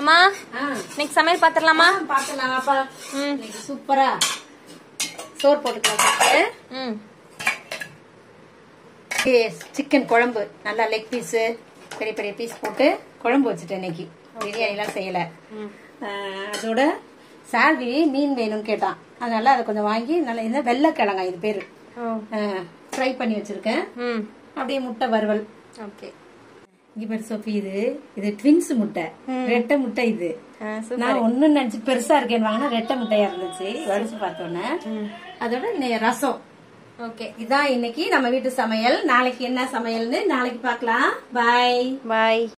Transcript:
அம்மா இன்னைக்கு சமையல் பாத்துடலாமா? பாத்துடலாமாப்பா. சூப்பரா சோறு போட்டுக்கலாம். சிக்கன் குழம்பு நல்லா லெக் பீஸ் பெரிய பெரிய பீஸ் போட்டு குழம்பு வச்சுட்டேன். இன்னைக்கு பிரியாணி எல்லாம் செய்யல. அதோட சால்வி மீன் வேணும்னு கேட்டான். அதனால அதை கொஞ்சம் வாங்கி நல்லா இந்த வெள்ளைக்கிழங்கா இது பேரு ஃப்ரை பண்ணி வச்சிருக்கேன். அப்படியே முட்டை வறுவல். ஓகே. இங்க பேரு சோஃபி, இது ட்வின்ஸ் முட்டை, ரெட்டை முட்டை. இது நான் ஒண்ணு நினைச்சு பெருசா இருக்கேன்னு வாங்கினா ரெட்டை முட்டையா இருந்துச்சு. வடிச்சு பார்த்தோன்னே அதோட ரசம். ஓகே, இதான் இன்னைக்கு நம்ம வீட்டு சமையல். நாளைக்கு என்ன சமையல்னு நாளைக்கு பார்க்கலாம். பாய் பாய்.